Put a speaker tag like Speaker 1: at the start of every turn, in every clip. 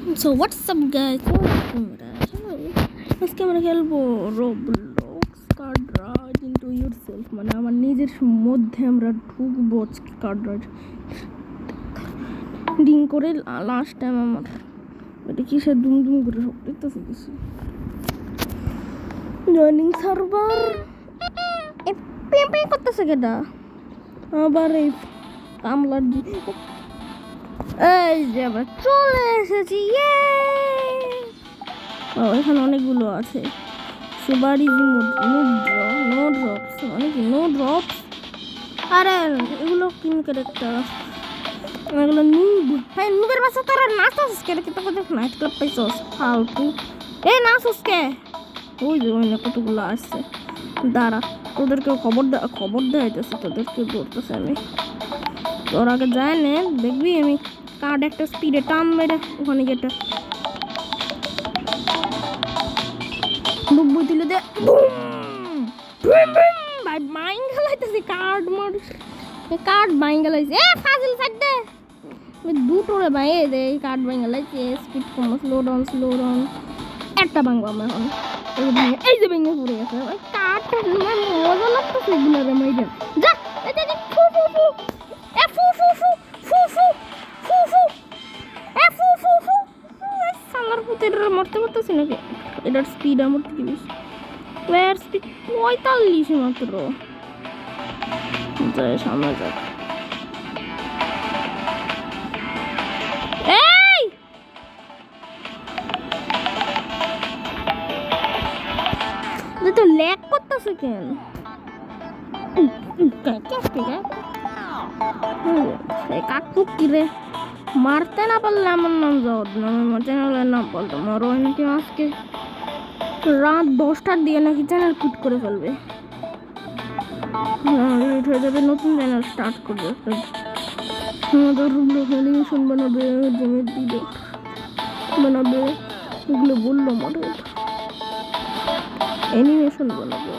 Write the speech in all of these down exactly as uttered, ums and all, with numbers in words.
Speaker 1: So what's up guys? আজকে আমরা খেলবো Roblox কার্ড রাজ ইনটু ইয়োরসেলফ, মানে আমার নিজের মধ্যে আমরা ঢুকবো কার্ড রাজ ডিং করে। লাস্ট টাইম আমার এটা কিসের দুম দুম করে সব দেখতেছি কিছু জয়নিং সার্ভার পেপে করতেছে কেটা আবার এই কামলার এই যে আবার চলে এসেছি। এখানে অনেকগুলো আছে। Super easy no no drops, মানে কি নো ড্রপস? আরে এগুলো কিন ক্যারেক্টার, এগুলো নুব। হ্যাঁ নুবের বাসা তোরা নাচস ক্যারেক্টার তো দেখ নাইট ক্লাব পাইছস ফালতু। এই নাচস কে? ওই যে ওই কতগুলো আসছে, দাঁড়া তোদেরকে খবর খবর দেওয়াইতেছে, তোদেরকে ধরতেছে আমি। তোর আগে যায় না দেখবি আমি কার্ড একটা স্পিডে টান মেরে ওখানে গেটে ডুববই তুলে দে ভাই মাইন গেলাইতেছি কার্ড মার কার্ড বাইন গেলাইছে। এ ফাজিল সাইড দে দুটো রে ভাই দে কার্ড বাইন গেলাইছে। স্পিড কম, স্লো ডাউন স্লো ডাউন একটা ভাঙবো আমরা এখন। এই যে ভেঙে পড়ে গেছে কার্ড, মজা লাগতেছে এগুলো রে মাইরা যা। এটা যে ফু ফু ফু এ ফু ফু ফু ফু ফু ফু ফু এ ফু ফু ফু সালার পুতের মরতে মরতেছি নাকি? এটার স্পিড আমার থেকে বেশি, এর স্পিড পঁয়তাল্লিশ মাত্র। যায় সামনে যাক। এই তো ল্যাগ করতেছে কেন? কাকুক কিরে মারতে না পারলে আমার নাম যাও আমার চ্যানেলের নাম বলতো মারো নাকি। আজকে রাত দশটার দিকে নাকি চ্যানেল কুট করে ফেলবে, লেট হয়ে যাবে। নতুন চ্যানেল স্টার্ট করবে, আমাদের অ্যানিমেশন বানাবে, জমির ভিডিও বানাবে, এগুলো বললো মনে অ্যানিমেশন বানাবে।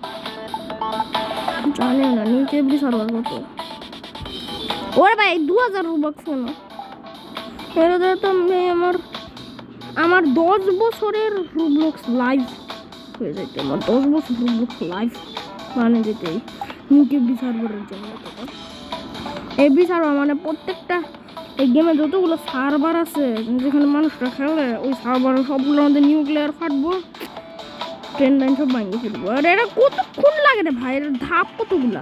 Speaker 1: জানে না নিচে এমনি সার্ভার মতো। ওরে ভাই দু হাজার রুবাক ফোন এরা তো আমার আমার দশ বছরের রুবলক্স লাইভ হয়ে যেত। আমার দশ বছর রুবলক্স লাইভ মানে যেতে ইউটিউবি সার্ভারের জন্য। এবি সার্ভার মানে প্রত্যেকটা এই গেমে যতগুলো সার্ভার আছে যেখানে মানুষরা খেলে, ওই সার্ভার সবগুলো আমাদের নিউক্লিয়ার ফাটবো, ট্রেন লাইন সব ভাঙিয়ে ফেলবো। আর এটা কতক্ষণ লাগে রে ভাই, এর ধাপ কতগুলা?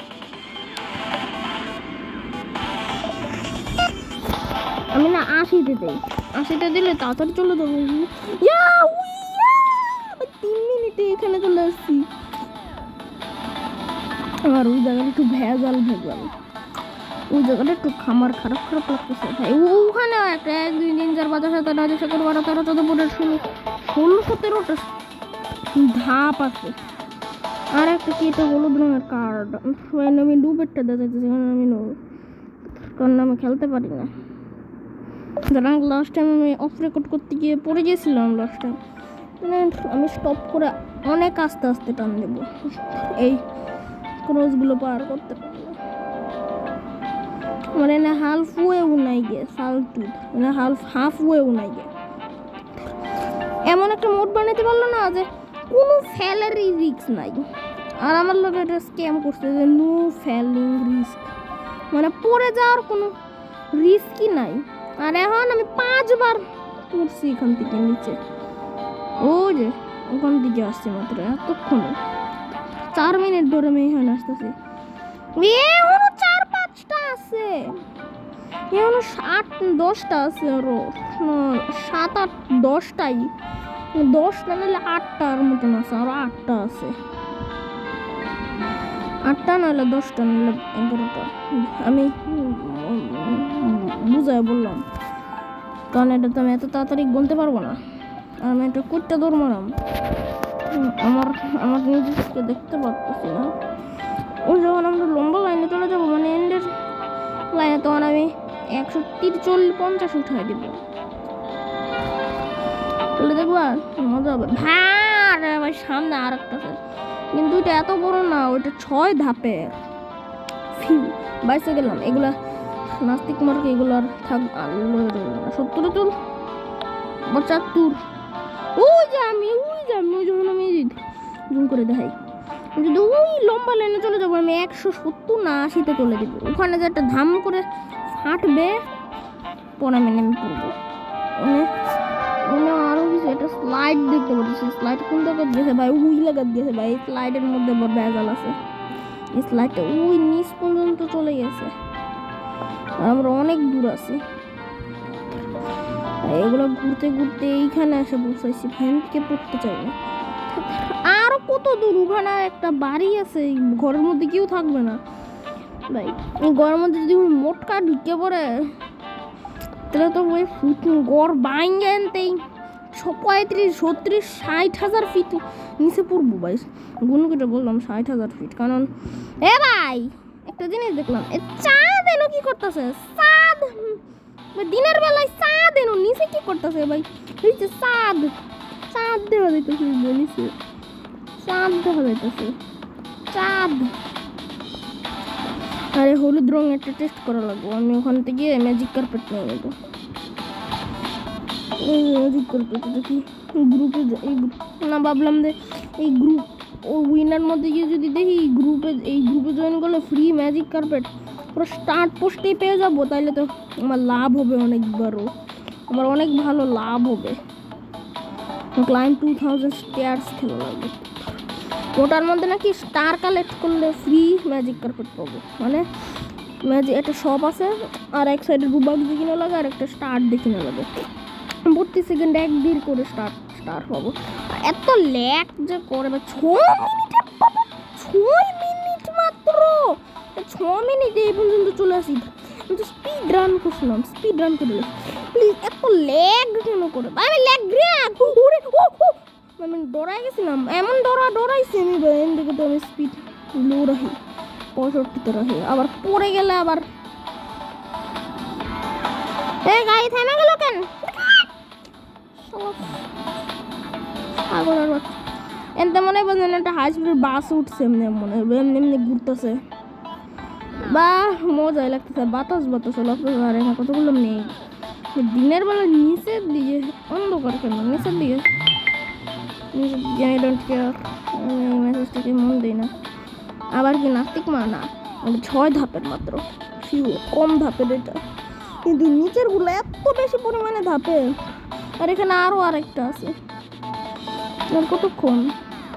Speaker 1: আমি না আশিতে দিই, আশিটা দিলে তাড়াতাড়ি চলে যাবো। তিন মিনিটে এখানে চলে আসছি। আমার ওই জায়গাটা একটু ভেজাল ভেজাল, ওই জায়গাটা একটু খামার খারাপ খারাপ লাগতেছে ভাই। ওখানে একটা এক দুই তিন চার পাঁচ সাত আট নয় দশ এগারো বারো তেরো চোদ্দ পনেরো ষোলো ষোলো সতেরোটা ধাপ আছে। আর একটা কি এটা হলুদ রঙের কার্ড, আমি ডুবেরটা দেখাচ্ছি, সেখানে আমি কারণ আমি খেলতে পারি না। সুতরাং লাস্ট টাইম আমি অফ রেকর্ড করতে গিয়ে পড়ে গিয়েছিলাম। লাস্ট টাইম আমি স্টপ করে অনেক আস্তে আস্তে টান দেবো, এই ক্রসগুলো পার করতে পারবো। মানে না হাফ ওয়ে উনাই গে ফালতু, না হাফ হাফ ওয়ে উনাই গে। এমন একটা মোড বানাতে পারলো না যে কোনো ফেলারই রিস্ক নাই। আর আমার লোক এটা স্ক্যাম করছে যে নো ফেলিং রিস্ক, মানে পড়ে যাওয়ার কোনো রিস্কই নাই। আর এখন আমি পাঁচবার পড়ছি এখান থেকে নিচে, ও যে ওখান থেকে আসছে মাত্র এতক্ষণে চার মিনিট ধরে আমি এখানে আসতেছি। এখনো চার পাঁচটা আছে, এখনো সাত দশটা আছে, আরো সাত আট দশটাই, দশটা নাহলে আটটার মতন আছে, আরো আটটা আছে, আটটা নাহলে দশটা নাহলে এগারোটা। আমি বুঝাই বললাম কারণ এটা তো আমি এত তাড়াতাড়ি গুনতে পারবো না। আর আমি একটা কুটটা দৌড় মারাম, আমার আমার নিজেকে দেখতে পারতেছি না। ওই যখন আমরা লম্বা লাইনে চলে যাবো, মানে এন্ডের লাইনে, তখন আমি একশো তিরচল্লিশ পঞ্চাশ উঠাই দিব, বলে দেখবো মজা হবে। ভাই ভাই সামনে আর একটা আছে, কিন্তু এটা এত বড় না, ওইটা ছয় ধাপে বাইসে গেলাম। এগুলা নাস্তিক মার্কে এগুলো আর থাক, সত্তরে তুল পঁচাত্তর। ওই যে আমি ওই যে আমি ওই যখন আমি জুম করে দেখাই, যদি ওই লম্বা লাইনে চলে যাবো আমি একশো সত্তর না আশিতে চলে যাবো। ওখানে যে একটা ধাম করে ফাটবে, পরে আমি নেমে পড়বো। মানে মানে আরো কিছু একটা স্লাইড দেখতে পাচ্ছি। স্লাইড কোন জায়গায় দিয়েছে ভাই? ওই লাগাত দিয়েছে ভাই। এই স্লাইডের মধ্যে আবার ভেজাল আছে। এই স্লাইডটা ওই নিচ পর্যন্ত চলে গেছে, আমরা অনেক দূর আছি। এগুলো ঘুরতে ঘুরতে এইখানে এসে বসাইছি, ফ্যান থেকে পড়তে চাই না। আরো কত দূর? ওখানে একটা বাড়ি আছে, ঘরের মধ্যে কেউ থাকবে না ভাই। ঘরের মধ্যে যদি মোটকা ঢুকে পড়ে তাহলে তো ওই ফুট গড় বাইঙ্গে আনতেই পঁয়ত্রিশ ছত্রিশ ষাট হাজার ফিট নিচে পড়বো ভাই। গুণ করে বললাম ষাট হাজার ফিট। কারণ এ ভাই একটা জিনিস দেখলাম, এ চাঁদ এনো কি করতেছে? চাঁদ দিনের বেলায় চাঁদ এনো নিচে কি করতেছে ভাই? এই যে চাঁদ, চাঁদ দেখা যাইতেছে নিচে, চাঁদ দেখা যাইতেছে, চাঁদ। আরে হলুদ রং একটা টেস্ট করা লাগবো। আমি ওখান থেকে ম্যাজিক কার্পেট নিয়ে নেবো। ম্যাজিক কার্পেট দেখি গ্রুপে না, ভাবলাম যে এই গ্রুপ ও উইনার মধ্যে গিয়ে যদি দেখি গ্রুপে, এই গ্রুপে জয়েন করলে ফ্রি ম্যাজিক কার্পেট পুরো স্টার্ট পোস্টেই পেয়ে যাবো, তাইলে তো আমার লাভ হবে অনেকবারও, আমার অনেক ভালো লাভ হবে। ক্লাইম টু থাউজেন্ড স্টার্স খেলা লাগবে। ওটার মধ্যে নাকি স্টার কালেক্ট করলে ফ্রি ম্যাজিক কার্পেট পাবো। মানে ম্যাজিক একটা শপ আছে, আর এক সাইডে রুবাক দিয়ে কিনে লাগে, আর একটা স্টার দিয়ে কিনে লাগে। প্রতি সেকেন্ডে এক দেড় করে স্টার স্টার পাবো। এত ল্যাক যে করে বা ছয় মিনিটে পাবো, ছয় মিনিট মাত্র, ছ মিনিটে এই পর্যন্ত চলে আসি। আমি তো স্পিড রান করছিলাম, স্পিড রান করে প্লিজ। এত ল্যাগ কেন করে? আমি ল্যাগ গ্র্যাগ ওরে ও ও আমি ডরাই গেছিলাম, এমন ডরা ডরাইছি আমি ভাই। দেখে তো আমি স্পিড লো রাখি, পঁয়ষট্টিতে রাখি, আবার পড়ে গেলে আবার এই গাড়ি থেমে গেল কেন? আগলার বাচ্চা এনতে মনে হয় বলেন একটা হাই স্পিডের বাস উঠছে, এমনি মনে হয় এমনি এমনি ঘুরতেছে, বা মজাই লাগতেছে, বাতাস বাতাস লাগতেছে। আর এখানে কতগুলো নেই দিনের বেলা নিচের দিকে, অন্ধকার কেন নিচের দিকে? আই ডোন্ট কেয়ার, মেসেজটাকে মন দিই না। আবার কি নাস্তিক মা? না, ছয় ধাপের মাত্র, কম ধাপের এটা, কিন্তু নিচের গুলো এত বেশি পরিমাণে ধাপে। আর এখানে আরো আরেকটা আছে। কতক্ষণ?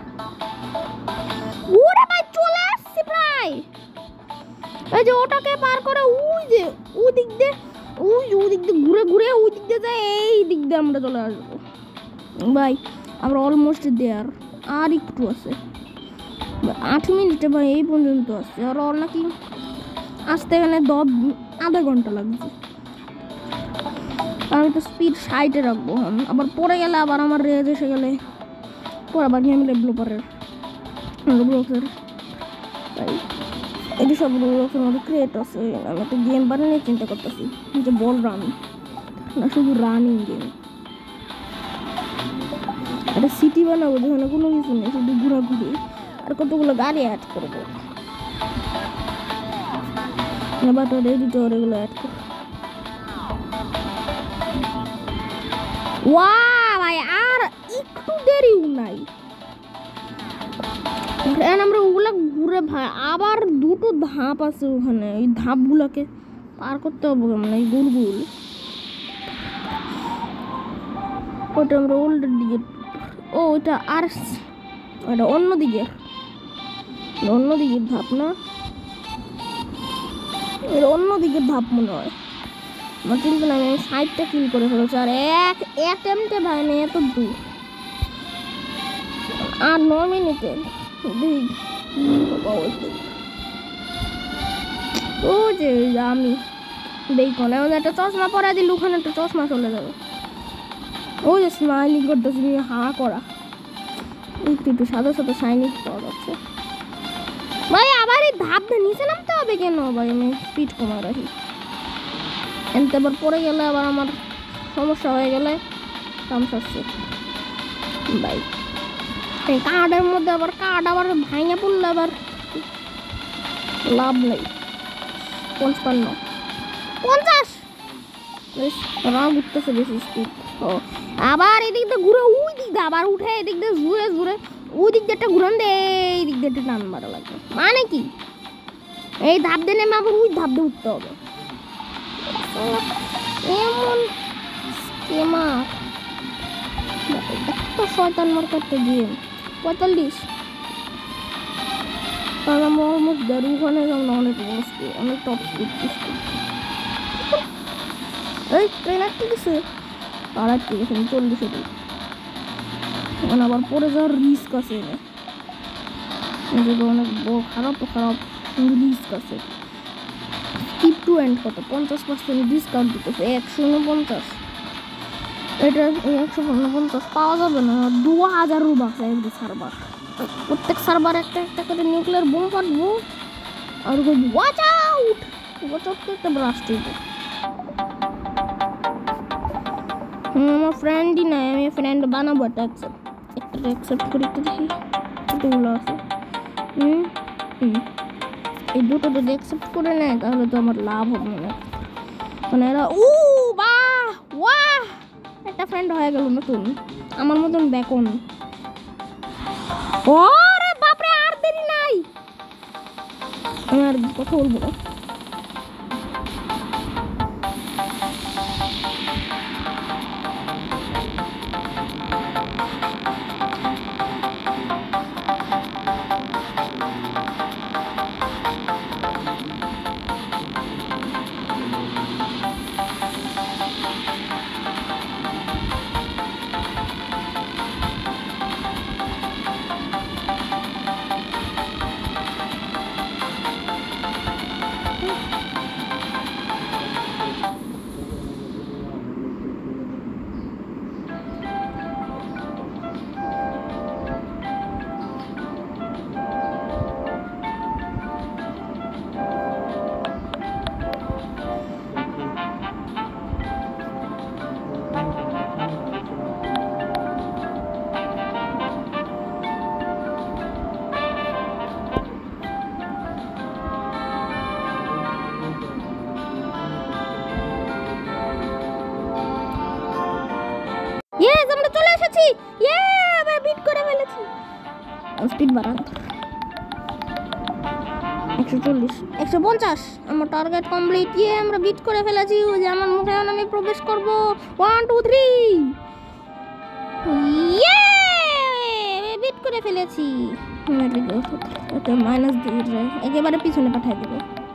Speaker 1: ওরে ভাই চলে আসছে প্রায়। এই যে ওটাকে পার করে ওই যে ওই দিক দিয়ে, ওই ওই দিক দিয়ে ঘুরে ঘুরে ওই দিক দিয়ে যায়, এই দিক দিয়ে আমরা চলে আসবো ভাই। আমরা অলমোস্ট দেয়ার, আর একটু আছে, আট মিনিটে ভাই এই পর্যন্ত আসছে। আর ওর নাকি আসতে এখানে দশ আধা ঘন্টা লাগছে। আমি তো স্পিড ষাটে রাখবো, আবার পরে গেলে আবার আমার রেজ এসে গেলে পরে আবার গেম ডেভেলপারের রোবলক্সের তাই এটি সব রোবলক্সের মধ্যে ক্রিয়েট আছে। আমি একটা গেম বানানোর চিন্তা করতেছি, যে বল রান না, শুধু রানিং গেম। একটা সিটি বানাবো যেখানে কোনো কিছু নেই, শুধু ঘোরাঘুরি, আর কতগুলো গাড়ি অ্যাড করবো, বাটার এডিটর এগুলো অ্যাড করবো। ওয়া ভাই আর একটু দেরিও নাই, আমরা ওগুলা ঘুরে ভাই আবার দুটো ধাপ আছে ওখানে, এই ধাপগুলোকে পার করতে হবে মানে এই গোলগুল। ওটা আমরা ওল্ডের দিকে, ও ওইটা আর ওটা অন্য দিকে, অন্য দিকের ধাপ না, এর অন্য দিকের ধাপ মনে হয় আমার চিন্তা না। আমি সাইডটা কিল করে ফেলেছি, আর এক অ্যাটেম্পটে ভাই নেই এত দূর, আর ন মিনিটে ও যে আমি দেখুন এমন একটা চশমা পরে দিল, ওখানে একটা চশমা চলে যাবে। ওই যে স্মাইলিং করতেছি, হা করা একটু একটু সাদা সাদা শাইনি পাওয়া যাচ্ছে ভাই। আবার এই ধাপ নিচে নামতে হবে কেন ভাই? আমি স্পিড কমায় রাখি, এনতে আবার পড়ে গেলে আবার আমার সমস্যা হয়ে গেলে কাম সারছে ভাই। এই কার্ডের মধ্যে আবার কার্ড আবার ভাঙে পড়লে আবার লাভ নেই। পঞ্চান্ন পঞ্চাশ রাগ উঠতেছে বেশি স্পিড। ও আবার এদিক দিয়ে ঘুরে ওই দিক দিয়ে আবার উঠে এদিক দিয়ে ঘুরে ঘুরে ওই দিক দিয়ে একটা ঘুরান দে এই দিক দিয়ে একটা টান মারা লাগবে মানে কি এই ধাপ দিয়ে নেমে আবার ওই ধাপ দিয়ে উঠতে হবে এমন স্কেমার একটা শয়তান মার্কা একটা গেম পঁয়তাল্লিশ তাহলে আমরা অলমোস্ট দেড় ওখানে আমরা অনেক বসছি অনেক টপ স্পিড এই ট্রেন আটকে গেছে আর আটকে গেছে চল্লিশে দিই মানে আবার পরে যাওয়ার রিস্ক আছে যেটা অনেক বড় খারাপ তো খারাপ কিন্তু রিস্ক আছে স্কিপ টু এন্ড কত পঞ্চাশ পার্সেন্ট ডিসকাউন্ট দিতেছে একশো উনপঞ্চাশ এটা একশো উনপঞ্চাশ পাওয়া যাবে না দু হাজার রুবা চাইবে সার্ভার প্রত্যেক সার্ভার একটা একটা করে নিউক্লিয়ার বোম ফাটবো আর ওয়াচ আউট ওয়াচ আউট একটা ব্লাস্ট হইব আমার ফ্রেন্ডই নাই আমি ফ্রেন্ড বানাবো একটা অ্যাকসেপ্ট একটা অ্যাকসেপ্ট করি তো দেখি কতগুলো আছে হুম হুম এই দুটো যদি অ্যাকসেপ্ট করে নেয় তাহলে তো আমার লাভ হবে না মানে এরা ও বাহ ওয়াহ একটা ফ্রেন্ড হয়ে গেল নতুন আমার মতন বেকন ওরে বাপরে আর দেরি নাই আমি আর কথা বলবো না ইয়েস আমরা চলে এসেছি ইয়ে আমরা বিট করে ফেলেছি স্পিড বাড়ান একশো চল্লিশ একশো পঞ্চাশ আমার টার্গেট কমপ্লিট ইয়ে আমরা বিট করে ফেলেছি ওই যে আমার মুখে আমি প্রবেশ করব ওয়ান টু থ্রি ইয়ে বিট করে ফেলেছি এটা মাইনাস দিয়ে একেবারে পিছনে পাঠিয়ে দেবো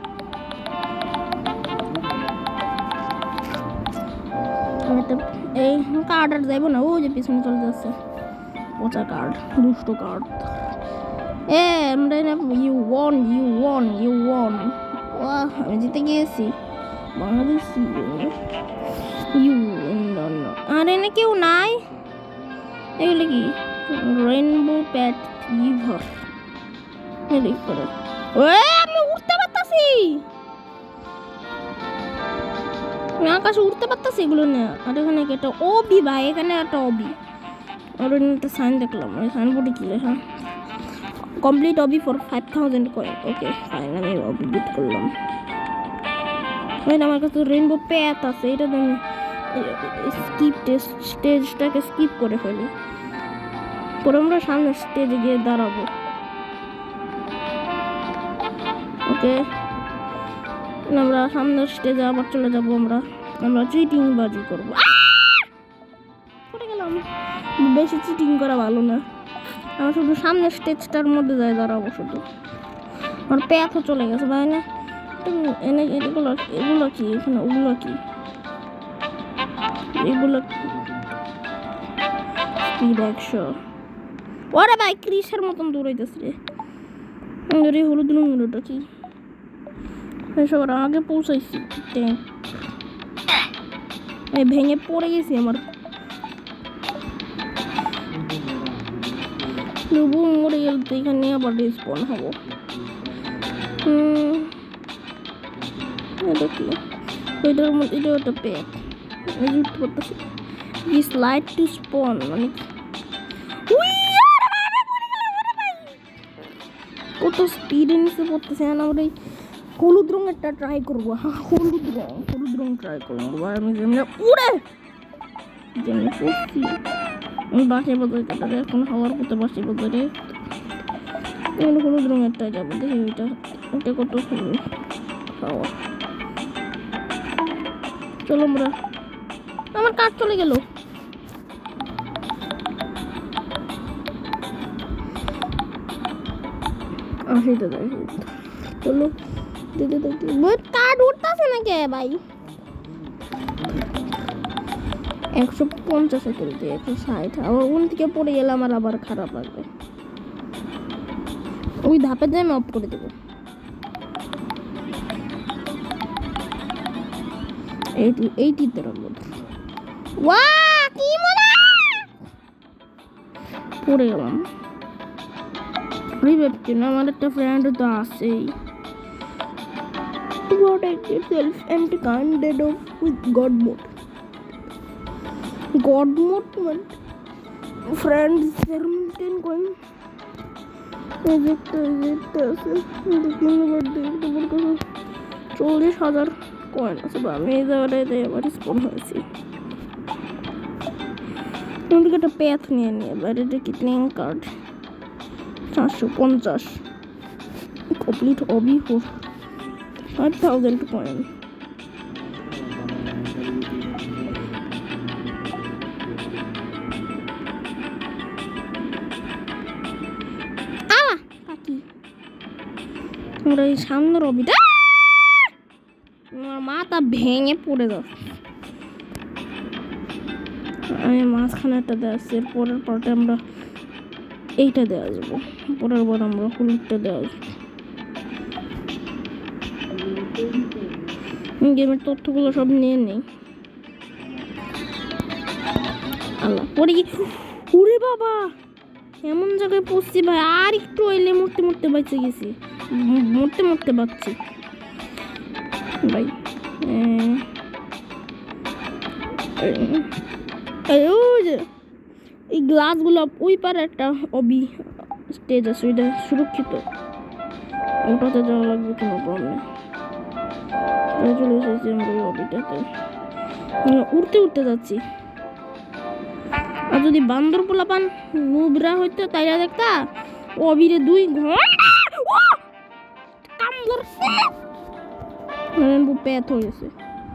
Speaker 1: এই কার্ড আর যাইব না ও যে পিছনে চলে যাচ্ছে পচা কার্ড দুষ্ট কার্ড এ আমরা you won you won you won আমি জিতে গিয়েছি বাংলাদেশ ইউ আর এনে কেউ নাই এগুলো কি রেইনবো প্যাট ফিভার এদিক করে আমি উঠতে পারতাছি আকাশে উঠতে পারতাছি এগুলো না আর এখানে একটা ওবি ভাই এখানে একটা ওবি আর একটা সাইন দেখলাম ওই সাইনবোর্ডে কি লেখা complete obby for five thousand coin okay fine আমি ওবি বিট করলাম আমার কাছে রেইনবো প্যাথ আছে এটা তো আমি স্কিপ টেস্ট স্টেজটাকে স্কিপ করে ফেলি পরে আমরা সামনে স্টেজে গিয়ে দাঁড়াবো ওকে আমরা সামনের স্টেজে আবার চলে যাবো আমরা আমরা চিটিং বাজি করবো পড়ে গেলাম বেশি চিটিং করা ভালো না আমরা শুধু সামনের স্টেজটার মধ্যে যাই দাঁড়াবো শুধু আমার প্যাথও চলে গেছে ভাই না এনে এগুলো এগুলো কি এখানে ওগুলো কি এগুলো স্পিড একশো ওরে ভাই ক্রিসের মতন দৌড়াইতেছে রে রে হলুদ রঙেরটা কি সবার আগে পৌঁছাইছি এই ভেঙে পড়ে গেছি আমার তবু মরে গেল তো এখানে আবার রেসপন হবো এটা কি এটার মধ্যে এটা একটা প্যাক উঠতে পারতেছি দিস লাইট টু স্পন মানে কত স্পিডে নিচে পড়তেছে আমরা এই হলুদ রঙেরটা ট্রাই করবো হ্যাঁ হলুদ রঙ হলুদ রঙ ট্রাই করবো আমি যেমন উড়ে যে আমি পড়ছি আমি বাসে বাজারে কাটারে এখন হাওয়ার পথে বাসে বাজারে কোনো কোনো রঙেরটাই যাবো দেখি ওইটা ওটা কত খাওয়া চলো আমরা আমার কাজ চলে গেল আসি তো দেখি চলো দিদি দেখি বহুত কার্ড উঠতেছে না কে ভাই একশো পঞ্চাশে তুলতে একশো ষাট আবার ওখান থেকে পড়ে গেলে আমার আবার খারাপ লাগবে ওই ধাপে দিয়ে আমি অফ করে দেবো এইটি এইটি তেরোর মধ্যে ওয়া কি মজা পড়ে গেলাম ভাবছি না আমার একটা ফ্রেন্ড তো আছেই protect yourself and candid of with God mode God mode man friends certain going project project আছে দেখুন বড় দেখতে বড় কথা চল্লিশ হাজার কয়েন আছে বা আমি এই জায়গাটাতে আবার স্পন হয়েছি তুমি একটা প্যাথ নিয়ে নিয়ে এবার এটা কি প্লেইং কার্ড চারশো পঞ্চাশ কমপ্লিট হবি ফোর ফাইভ থাউজেন্ড কয়েন আলা কাকি আমরা এই সামনের রবিটা আমার মাথা ভেঙে পড়ে যাও আমি মাঝখানে একটা দেওয়া আসছি এর পরের পার্টে আমরা এইটা দেওয়া যাবো পরের বার আমরা হলুদটা দেওয়া যাবো গেমের তথ্যগুলো সব নিয়ে নেই আল্লাহ পরে কি উড়ে বাবা এমন জায়গায় পড়ছি ভাই আর একটু এলে মরতে মরতে বেঁচে গেছি মরতে মরতে বাঁচছি ভাই এই গ্লাসগুলো ওই পারে একটা অবি স্টেজ আছে ওইটা সুরক্ষিত ওটাতে যাওয়া লাগবে কোনো প্রবলেম চলে এসেছি আমরা ওই অবিটাতে উঠতে উঠতে যাচ্ছি আর যদি বান্দর পোলা পান নুবরা হইতো তাইরা দেখতা অবিরে দুই ঘন্টা প্যাথ হয়ে গেছে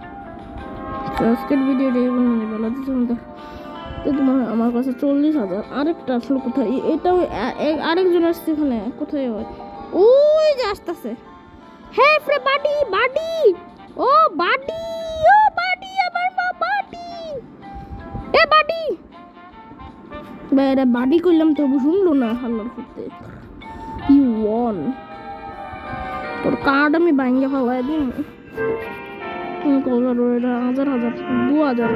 Speaker 1: আজকের ভিডিওটা বেলা দিচ্ছে তো তোমার আমার কাছে চল্লিশ হাজার আরেকটা আসলো কোথায় এটাও আরেকজন আসছে এখানে কোথায় ওই যে আসতেছে হ্যাঁ ফ্রে বাডি বাডি ও বাডি ও বাডি আমার মা বাডি এ বাডি বেরে বাডি কইলাম তো শুনলো না হাল্লার করতে ইউ ওয়ান তোর কার্ড আমি ভাঙে ফেলাই দিই হাজার হাজার দু হাজার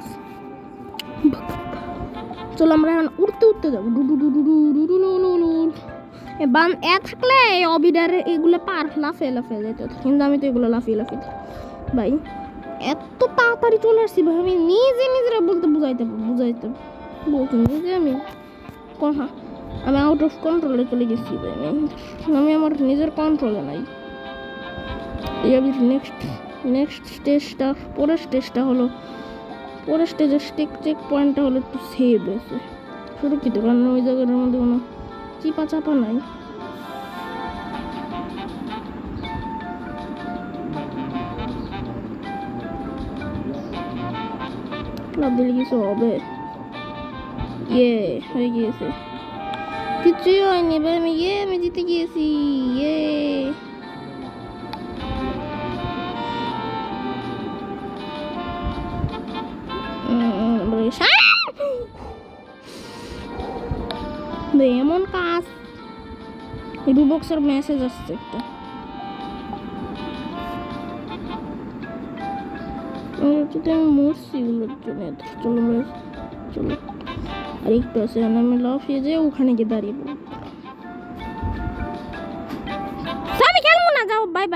Speaker 1: চলো আমরা এখন উঠতে উঠতে যাবো ডু ডু ডু ডু ডু ডু ডু ডু ডু বান এ থাকলে অবিডার এগুলো পার লাফে লাফে যেত কিন্তু আমি তো এগুলো লাফিয়ে লাফিয়ে ভাই এত তাড়াতাড়ি চলে আসছি ভাই আমি নিজে নিজেরা বলতে বুঝাইতে বুঝাইতে বলছি যে আমি হ্যাঁ আমি আউট অফ কন্ট্রোলে চলে গেছি আমি আমার নিজের কন্ট্রোলে নাই নেক্সট নেক্সট স্টেজটা পরের স্টেজটা হলো পরের স্টেজের স্টেক চেক পয়েন্টটা হলো একটু সেভ হয়েছে সুরক্ষিত কারণ ওই জায়গাটার মধ্যে কোনো চিপা চাপা নাই লাভ দিলে কিছু হবে ইয়ে হয়ে গিয়েছে কিছুই হয়নি এবার আমি ইয়ে আমি জিতে গিয়েছি ইয়ে এমন কাজ রুবক্সের মেসেজ আসছে একটা আমি মরছি ওগুলোর জন্য চলো চলো আর একটু আছে আমি লাফিয়ে যে ওখানে গিয়ে দাঁড়িয়ে